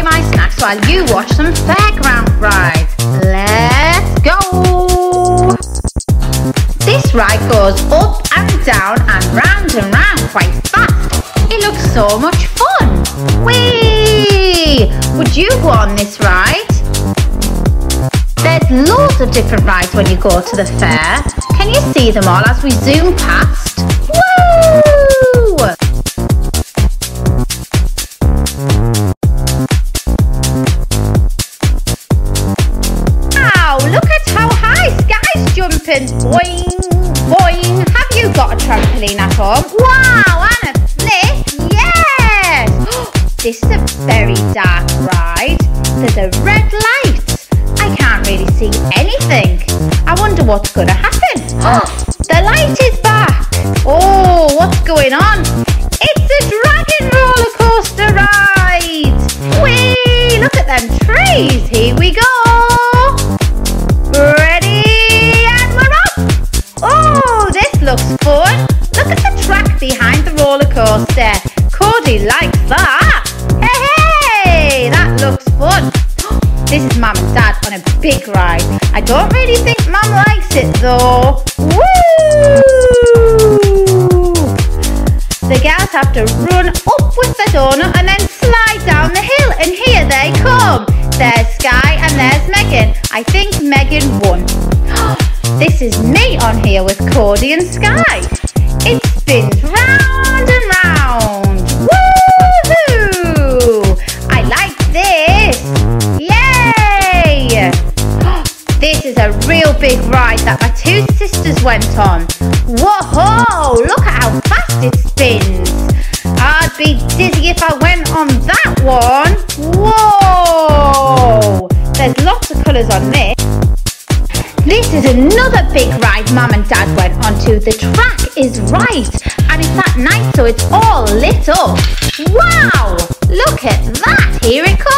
my snacks while you watch some fairground rides. Let's go! This ride goes up and down and round quite fast. It looks so much fun. Whee! Would you go on this ride? There's loads of different rides when you go to the fair. Can you see them all as we zoom past? Woo! Wow, look at how high Sky's jumping. Boing, boing. Have you got a trampoline at home? Wow, and a flip. Yes! This is a very dark ride. There's a red light. I can't really see anything. I wonder what's going to happen. The light is back. Oh, what's going on? It's a dragon roller coaster ride. Whee! Look at them trees. Here we go. Ready? And we're off. Oh, this looks fun. Look at the track behind the roller coaster. Cody likes that. Hey, that looks fun. This is Mum and Dad on a big ride. I don't really think Mum likes it though. Woo! The girls have to run up with the donut and then slide down the hill. And here they come. There's Sky and there's Megan. I think Megan won. This is me on here with Cody and Sky. It spins round and round. Woohoo! I like this. Yay! This is a real big ride that my two sisters went on. Whoa! Look at how fast it spins. I'd be dizzy if I went on that one. Whoa! There's lots of colours on this. This is another big ride Mum and Dad went onto. The track is right and it's at night so it's all lit up. Wow! Look at that! Here it comes!